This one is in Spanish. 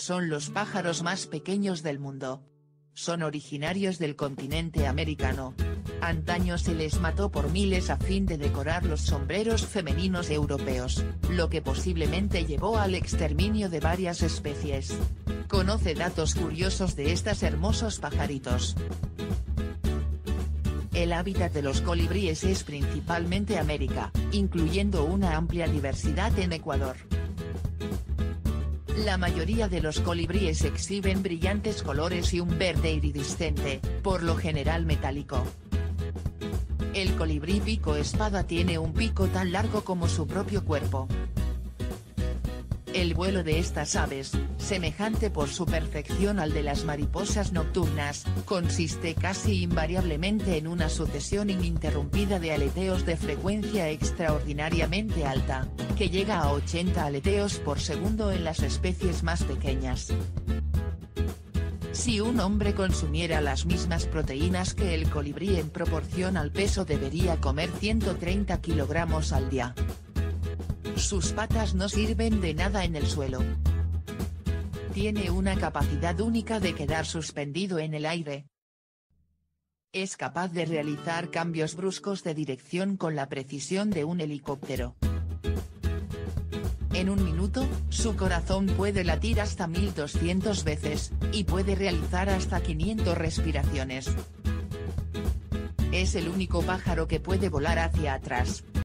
Son los pájaros más pequeños del mundo. Son originarios del continente americano. Antaño se les mató por miles a fin de decorar los sombreros femeninos europeos, lo que posiblemente llevó al exterminio de varias especies. Conoce datos curiosos de estos hermosos pajaritos. El hábitat de los colibríes es principalmente América, incluyendo una amplia diversidad en Ecuador. La mayoría de los colibríes exhiben brillantes colores y un verde iridiscente, por lo general metálico. El colibrí pico espada tiene un pico tan largo como su propio cuerpo. El vuelo de estas aves, semejante por su perfección al de las mariposas nocturnas, consiste casi invariablemente en una sucesión ininterrumpida de aleteos de frecuencia extraordinariamente alta, que llega a 80 aleteos por segundo en las especies más pequeñas. Si un hombre consumiera las mismas proteínas que el colibrí en proporción al peso, debería comer 130 kilogramos al día. Sus patas no sirven de nada en el suelo. Tiene una capacidad única de quedar suspendido en el aire. Es capaz de realizar cambios bruscos de dirección con la precisión de un helicóptero. En un minuto, su corazón puede latir hasta 1200 veces, y puede realizar hasta 500 respiraciones. Es el único pájaro que puede volar hacia atrás,